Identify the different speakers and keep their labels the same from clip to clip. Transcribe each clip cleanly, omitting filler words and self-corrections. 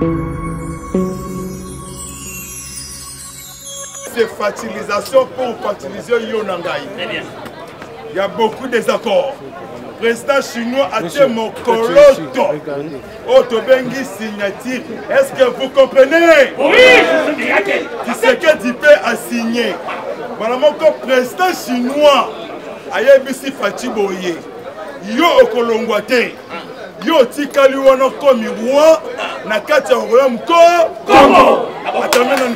Speaker 1: C'est fertilisation pour fertiliser Yonangai. Il y a beaucoup de désaccords. Le président chinois a été mon coloto. Otobengi signature. Est-ce que vous comprenez? Oui! Tu sais que Dipé a signé. Voilà mon président chinois. Ayebisi Fatiboye. Yo okolongwate. Yo tikali wana komi roi. Nakati ya royaume Congo. Attends,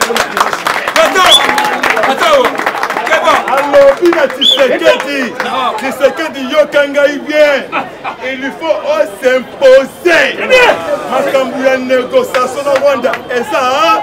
Speaker 1: alors, Bina Tshisekedi Yokangai bien. Il lui faut s'imposer. Makambouya négociation dans Rwanda. Et ça,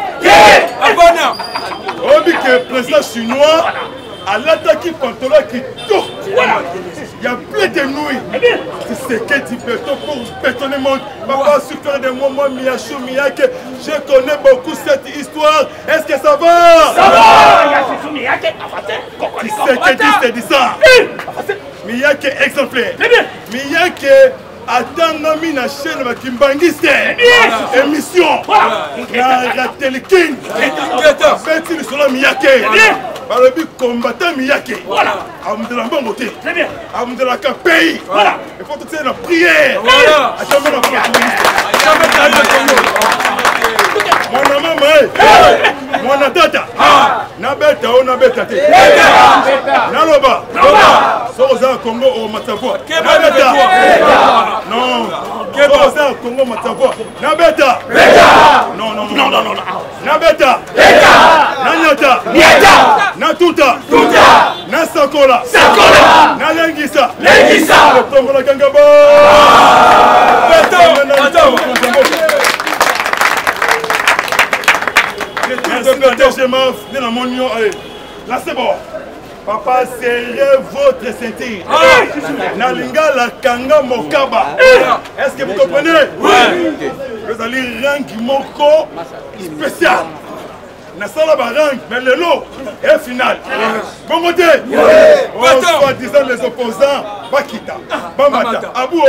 Speaker 1: on dit que le président chinois a l'attaqué pantalon qui tourne. Il y a plein de nouilles. Tshisekedi béton pour bétonner mon papa sucre de moi, Miyashu Miyake. Je connais beaucoup cette histoire. Est-ce que ça va? Ça va! Tshisekedi c'est dit ça. Miyake exemplaire. Miyake attend na chaîne de Kimbangiste. Émission. La Télékin. Fait-il sur la Miyake? Balobi combattant Miyake. Voilà. Amdela Mbongote. Très bien. Amdela Pays. Voilà. Il faut tout ça la prière. Voilà. Jamais la prière. Mon maman, mon tata. Nabeta ou nabeta te. Naloba. Soza Congo au Matavoa. Nabeta. Non. Soza Congo Matavoa. Nabeta. Non, non, non, non, non. Nabeta. Nanyata. Natuta. Nasakola. Nalengisa. Le Congo la Gangaba. Là c'est bon. Papa, serrez votre ceinture. Nalinga la Kanga Mokaba. Est-ce que vous comprenez? Oui. Vous allez rank Moko spécial. Nasala Barang, mais le lot est final. Bon côté. Soi-disant les opposants, Bakita, Bamata, Abou,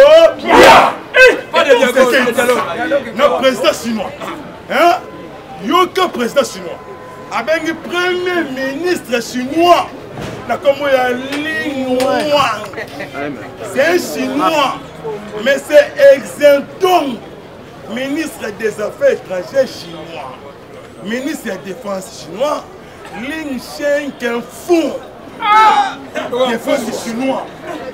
Speaker 1: pas de dialogue. Notre président chinois. Hein? Yoka président chinois. Avec le premier ministre chinois. Comme il y a Ling Wang. C'est un chinois. Mais c'est Exentong, ministre des Affaires étrangères chinois. Ministre de la Défense chinois. Ling Sheng est fou. Défense chinois.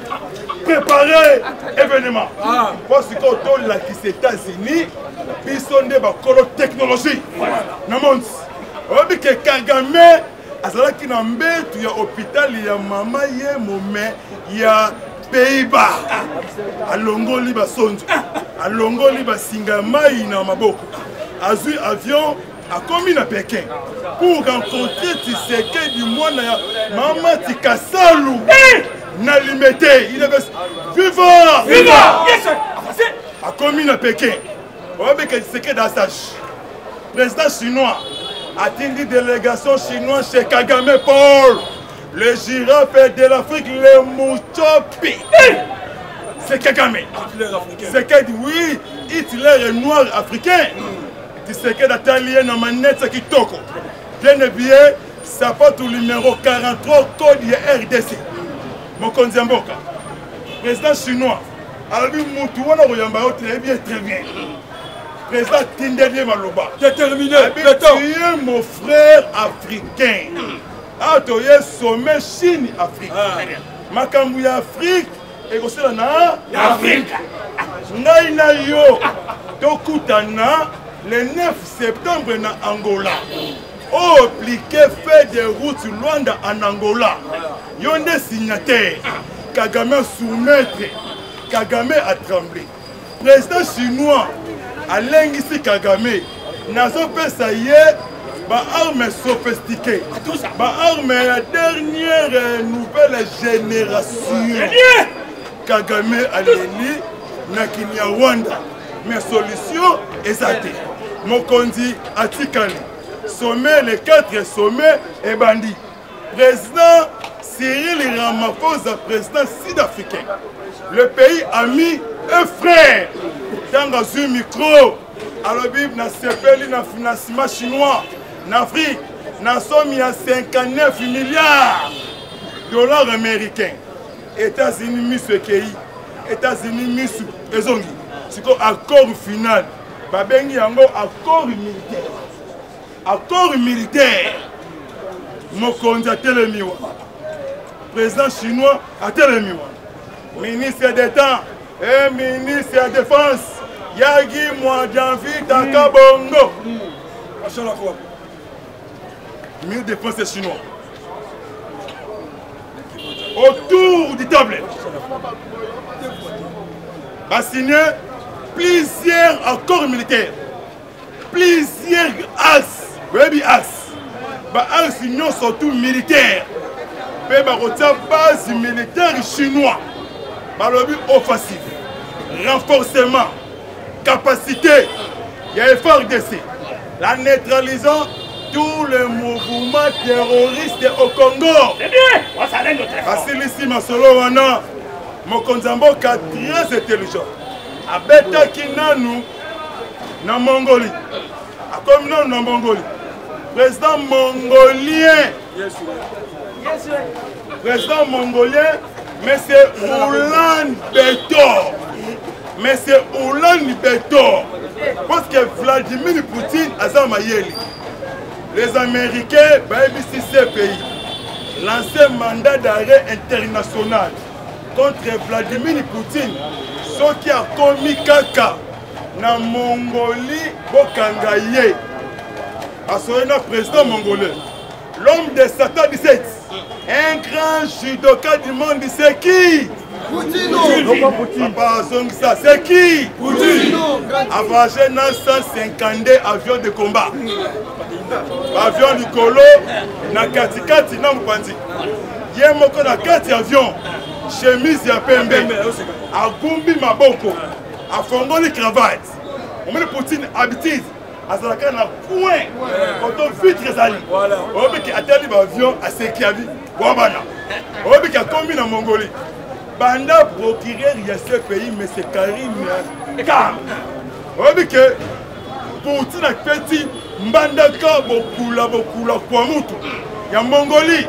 Speaker 1: Préparer événement. Parce que quand on l'a dit aux États-Unis, ils sont des technologie. Namons. On dit que Kagame, azalaki na mbetu ya hôpital ya mama ye momé ya Pays-Bas. Alongoli basonzo. Alongoli basinga mai na maboko. Azui avion a commis à Pékin pour rencontrer Tshisekedi mwana ya mama Tikasalu. Na limité, il avait vivant. Vivant. Yes sir. A commis à Pékin. On va que Tshisekedi Assage. Président chinois a une délégation chinoise chez Kagame Paul. Le girafe de l'Afrique, le Mouchopi. C'est Kagame. C'est Kagame, oui, Hitler est noir africain. Tshisekedi Atalié na manette qui toko. Bien et bien, ça porte le numéro 43 code RDC. Mokonzi Mboka. Président chinois. Alors lui, Moutouana Royamba, très bien, très bien. Président Tindelier Maloba. Déterminé. Tu es mon frère africain. Ah, tu es sommet Chine-Afrique. Makambu Afrique. Et aussi là, Afrique. Naina yo. Tokutana le 9 septembre na Angola. Appliqué fait des routes Luanda en Angola. Yonde signataire. Kagame soumettre. Kagame a tremblé. Président chinois. Alain ici Kagame, nazo pesa ye ba arme sophistiquée, ba arme la dernière nouvelle génération. Kagame aleli na Kinyarwanda, mais solution exacte. Mokonzi atikali, sommet les 4 sommets et bandit. Président Cyril Ramaphosa, président sud-africain. Le pays ami et frère. Dans un micro, alobi na sepeli na financement chinois en Afrique na somme ya 59 milliards dollars américains. États-Unis mis ce pays, États-Unis mis ce ezongi. C'est quoi accord final? Babengi yango accord militaire. Accord militaire. Mokonzi a telemiwa. Président chinois a telemiwa. Ministre d'État et ministre de la Défense Yagi Mwadjanvi Takabongo. Ministre de la Défense chinois. Autour du tablette. A signé plusieurs accords militaires. Plusieurs axes. Baby axes. Axes union surtout militaires. Mais la base militaire chinois. Le but offensif, renforcement, capacité, il y a effort d'essai, la neutralisant tous les mouvements terroristes au Congo.
Speaker 2: C'est bien,
Speaker 1: Vasilisi Masolo wana, Mokonzambo très intelligent. Abeta Kinanu, na Mongolie. Comme non, na Mongolie. Président mongolien. Président mongolien. Mais c'est Oulan Betor. Mais c'est Oulan Betor. Parce que Vladimir Poutine a Zamayeli. Les Américains, si ces pays, lancé un mandat d'arrêt international contre Vladimir Poutine, ce qui a commis caca na Mongolie, Bokangaye. Parce que le président mongolais, l'homme de Satan 17. Un grand judoka du monde, c'est qui?
Speaker 3: Poutine.
Speaker 1: Papa Zongsa, c'est qui? Poutine. Avagé dans 152 avions de combat. Avion du Colo, na katikati na Mpandi. Yemoko na kati avion, chemise ya pembe. Agumbi maboko, afongoli cravate. On met Poutine habitude. Azalaka na point quand on vitre ezali obi ki ateli ba avion asekiabi wabana obi ki akomi na Mongolie banda procureur ya ce pays mais c'est Karim Kam obi ke Poutine a petit mbandaka bokula kwa mutu ya Mongolie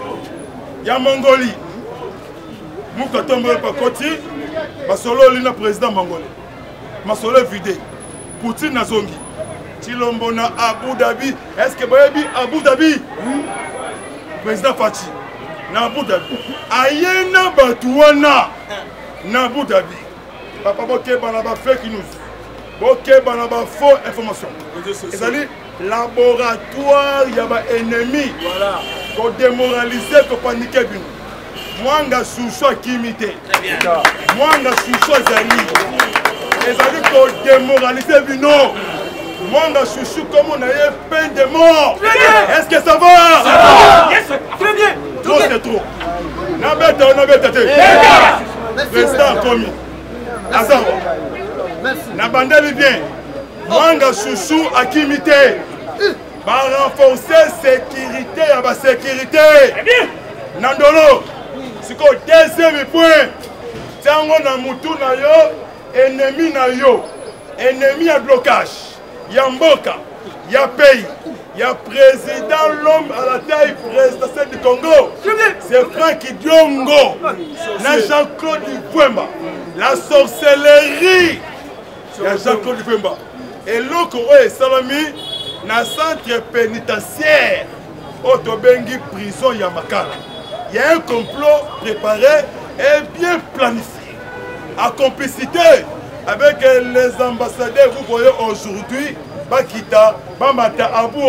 Speaker 1: muka tombe pa koti basolo lina président Mongolie masolo vidé Poutine na zongi Chilombo na Abu Dhabi. Est-ce que vous avez Abu Dhabi? Président Fachi. Na Abu Dhabi. Ayena Batouana. Na Abu Dhabi. Papa Boké Banaba fake news. Boké Banaba faux information. C'est-à-dire laboratoire, il y a des ennemis. Voilà. Pour démoraliser, pour paniquer. Moi, je suis chouchou qui imite. Moi, je suis chouchou Zali. C'est-à-dire pour démoraliser, non. Moi, je suis comme on a eu peine de mort. Est-ce que ça va? Ça va. Yes. Très bien. Trop, c'est trop. Président commis. Azaro. Merci. Nabandeli bien. Moi, je suis à qui imiter. Va renforcer sécurité à ma sécurité. Nandolo. C'est quoi deuxième point. Tiango na mutu na yo. Ennemi na yo. Ennemi à blocage. Il y a Mboka, il y a pays, il y a président, l'homme à la taille présidentielle du Congo. C'est Franck Diongo, Jean-Claude Dupemba, la sorcellerie. Il y a Jean-Claude Dupemba. Et l'autre est Salami, dans le centre pénitentiaire, Otobengi prison Yamakala. Il y a un complot préparé et bien planifié. En complicité avec les ambassadeurs, vous voyez aujourd'hui, Bakita, Bamata, Abou,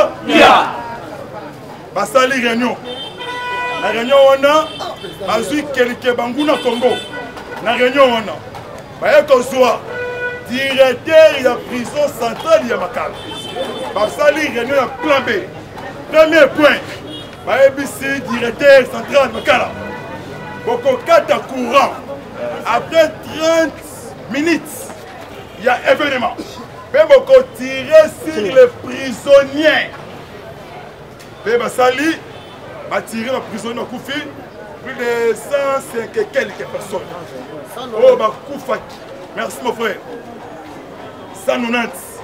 Speaker 1: Basali réunion. La réunion, on a Azui Kelike Banguna Congo. La réunion, on a Baye Kozwa, directeur de la prison centrale de Yamakala. Basali réunion, plan B. Premier point, Baye BC, directeur central de Yamakala. Boko Kata courant. Après 30 minutes, il y a événement. Même on tirer sur les prisonniers. Même Sali a tiré les prisonniers au Koufi. Plus de 105 et quelques personnes. Oh, bah Koufaki. Merci mon frère. 190.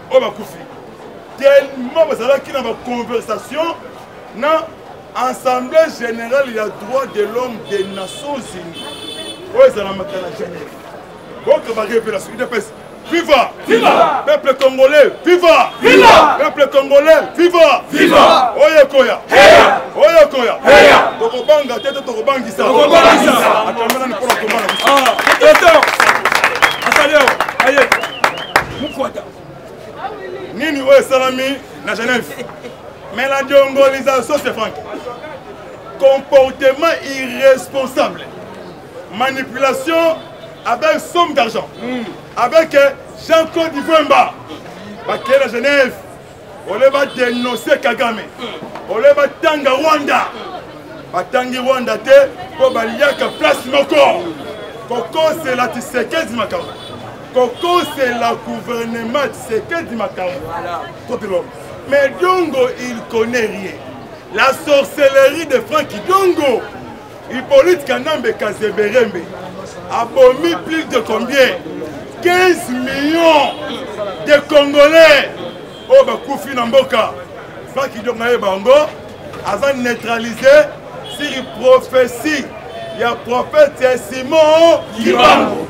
Speaker 1: oyo bakufi tellement bazalaki na baconversation na Assemblée générale ya droit de l'homme des Nations Unies oyo ezalamaka na Genève boka barévélation UDPS viva! Viva! Peuple congolais, viva! Viva! Peuple congolais, viva! Viva! Oye koya! Heya! Oye koya! Heya! Tokobanga tete tokobangisa! Tokobangisa! Atamana ni pona komana. Attends! Asalio! Aye! Mukwata! Nini oye salami na Genève? Mais la déongolisation c'est franc. Comportement irresponsable. Manipulation avec somme d'argent. Avec Jean-Claude Ivouemba, qui est à Genève, on va dénoncer Kagame, on va tanga Rwanda, batangi Rwanda pour baliaka place moko. Koko c'est la Tshisekedi Makaro, Koko c'est la gouvernement Tshisekedi Makaro. Mais Diongo il connaît rien. La sorcellerie de Francky Diongo, Hippolyte Kanambe Kazeberembe, a bomi plus de combien? 15 millions de Congolais au Bakoufi Namboka. Francky Diongo Bango a neutralisé sur une prophétie. Il y a prophète Simon Kibango.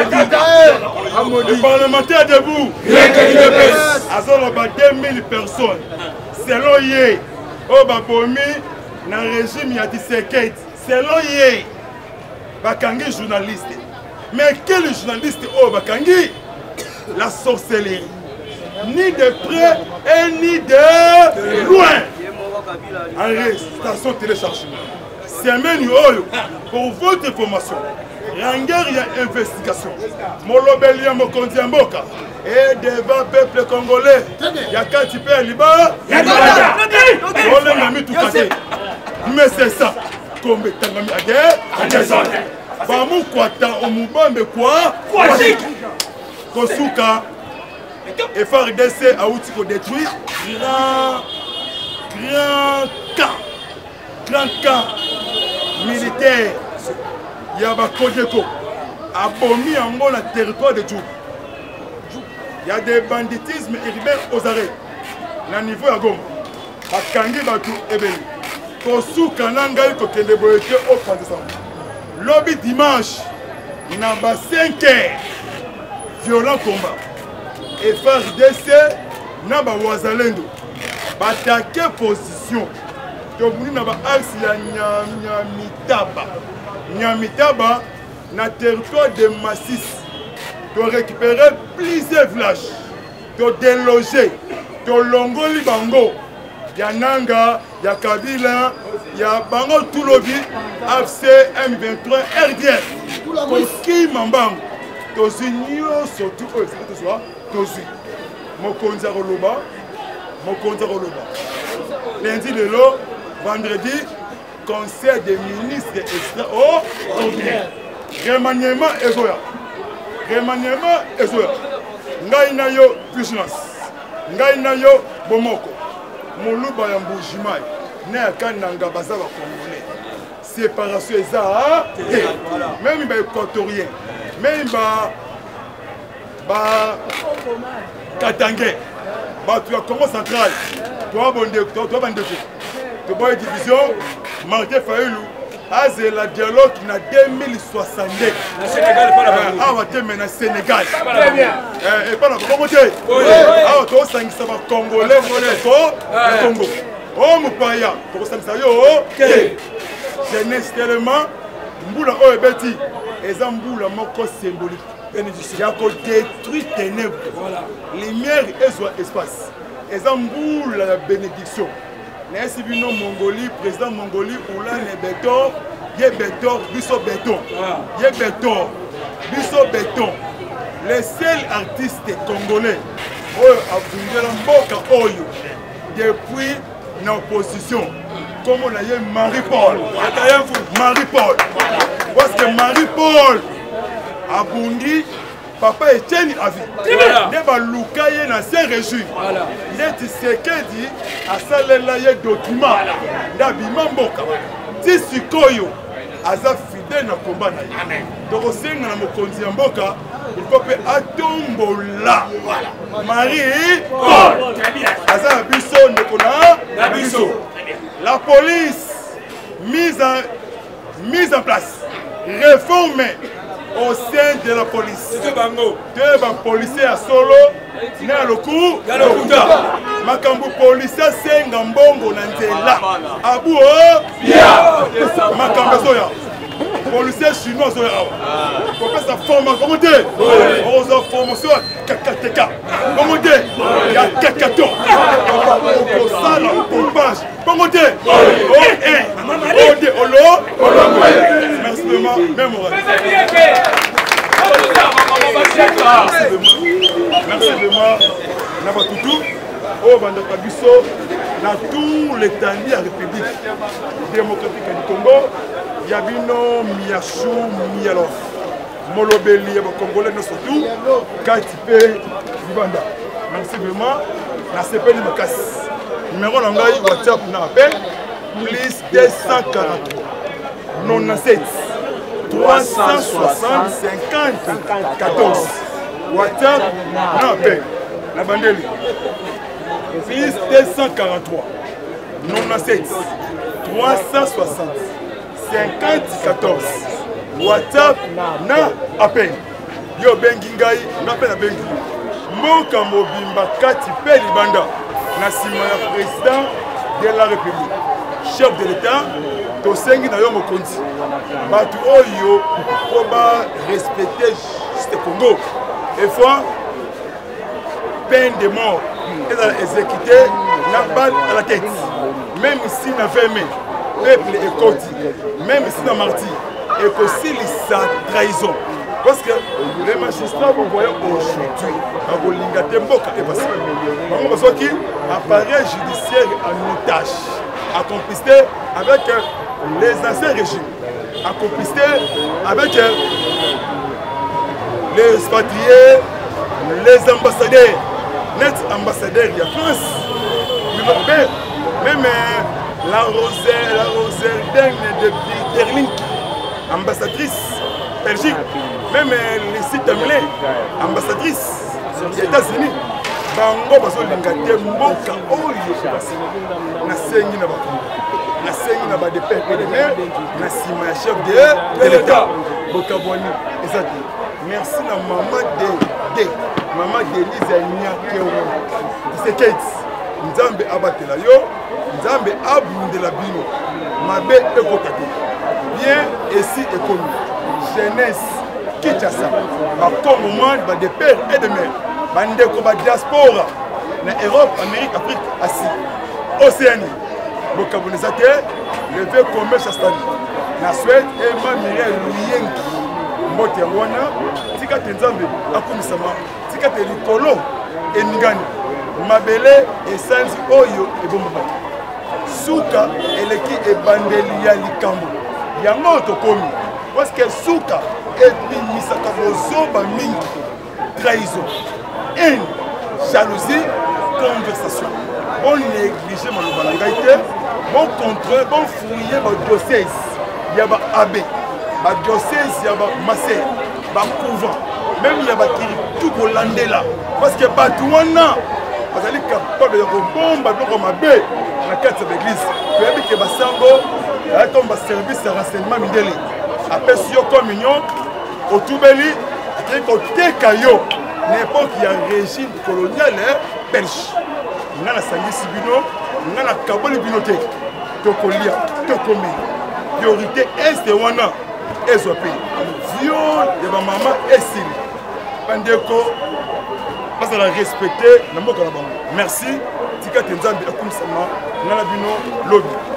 Speaker 1: Le parlementaire debout. A 2000 personnes. Selon Yé, au Babomi, dans le régime il y a 17. Selon Yé, Bakangi journaliste. Mais quel journaliste au Bakangi? La sorcellerie. Ni de près et ni de loin. En station téléchargement. Semaine pour votre information. Ranger il y a investigation. Molobelia Mokondi Mboka. Et devant le peuple congolais. Il y a quand tu peux liba. Il y a mais c'est ça. Comme Tangami Ade. Bamu Kwata Omubambe quoi? Kosuka. Et FARDC a outil pour détruire. Grand camp militaire. Il y a Kodeko. Abomi en gros le territoire de Djou. Il y a des banditismes urbains aux arrêts. Na niveau à Goma. Bakangi Batu Ebeli. Kosuka Nangai Kokende Boyeke au 30 décembre. Lobby dimanche, il y a 5 heures, violent combat. Et FARDC, il y a Wazalendo, attaqué position. Donc, il y a Nyamitaba. Nyamitaba, dans le territoire de Massis, de récupérer plusieurs villages, de déloger, de Longoli Bango. Il y a Nanga, il y a Kabila, il y a Bango Toulobi, AFC, M23, RDF. Koski Mambang, Tozinio, surtout, Tozi. Mokonza Roloba, Lundi de l'eau, vendredi, conseil des ministres extraordinaire. Remaniement Ezoya. Ngai na yo puissance. Ngai na yo bomoko. Moluba ya Mbujimai. Ne akananga bazaba congolais. Séparation eza. Même les équatoriens. Même Katangé. Tu as Congo central. Tu as Bande. Tu as une division. Martin Fayoulou. C'est la dialogue qui a 2062. Le Sénégal, pas la Sénégal. Très bien. Et pas la Congo. Ah, tu as un Congolais, Congo. Oh, mon paya. Tu as un jeunesse tellement. Mboula Oebeti. Et Zamboula Moko symbolique. Il y a détruit ténèbres. Lumière et espace. Et Zamboula la bénédiction. Merci Bino Mongolie, président Mongolie, Oula Béton, Yé Béton, Bisso Béton. Yé Béton, Bisso Béton. Les seuls artistes congolais, depuis l'opposition, comme on a eu Marie-Paul. Marie-Paul. Parce que Marie-Paul a bondi. Papa Etienne a vu. Il va loukaye dans ces régions. Il est Tshisekedi à salela ye document. Ndabima mboka. Ti sikoyo aza fidèle na combat na ye tokosenga na mokonzi ya mboka il faut mpe atombola Marie aza na biso ndeko na biso la police mise en place réformée au sein de la police te bapolisier ya solo na ya lokuta makambo polisi asenga mbongo na nzela abu makambo ezoya policier chinois ozoya awa kopesa formation te oza formation ya kakateka bongo te ya kakato okosala pompage bongo te ode olo merci vraiment mémorable merci vraiment na batutu oyo bandaka biso na tout l'étendue ya république démocratique du Congo ya bino miyachu miyalof molobeli ya bakongolais no surtout kati mpe libanda merci vraiment nasepeli makasi numéro na ngai whatsapp na appel plus 243 97 360 50 14 WhatsApp na appel la bandeli plus 243 97 360 50 14 WhatsApp na appel yo bengi ngai na appel na bengi mboka mobimba kati pe libanda na sima ya président de la République chef de l'État tosengi na yo mokonzi batu oyo po ba respecter juste Congo et fois peine de mort et exécuté na balle à la tête même ici na 20 mai peuple ekoti même ici na martyr et aussi sa trahison parce que les magistrats vont voir aujourd'hui à Bolingate Mboka et parce que appareil judiciaire en otage accomplisté avec les anciens régimes accomplisté avec les expatriés les ambassadeurs net ambassadeurs de France même la Roselle de Berlin ambassadrice Belgique même les sites américains ambassadrice des États-Unis bango bazolinga te mboka oyo nasengi na bakongo nasengi na badepere eleme na nsima ya chef de l'État bokabwani eza te merci na mama mama Denise ya nyakeo tiseketi nzambe abatela yo nzambe abundela bino mabe ekota te bien esi ekomi jeunesse Kinshasa bakongomane badepere et de mer bandeko ba diaspora na Europe, Amérique, Afrique, Asie, Océanie. Bokaboneza te levé commerce stade. Na Suède et ma Mireille Luyengi. Mbote wana tika tenzambe akumisama tika te likolo eningani. Mabele esanzi oyo ebomba. Suka eleki ebandeli ya likambo. Yango tokomi parce que suka ebimisaka bozoba mingi trahison. Haine, jalousie, conversation. On néglige mon banagaïté, bon contrôle, bon fouiller mon dossier. Il y a un abbé, un dossier, il y a un massé, un couvent. Même il y a un tout hollandais là. Parce que Batouana, vous allez capable de bomber comme abbé dans la carte de l'église. Vous avez que Bassango, il y a un service de renseignement mindeli. Après sur communion, au Toubeli, il y a un caillot. N'importe qui a un régime colonial belge. Nous avons un Sibino, nous avons un Kaboli Binote, Tokolia, Tokomi. Priorité est de Wana, Ezopé. Viol de ma maman est Sili. Pandeko, parce qu'elle a respecté, merci. Tika Tenzambi Akumsama, Nalabino, Lobby.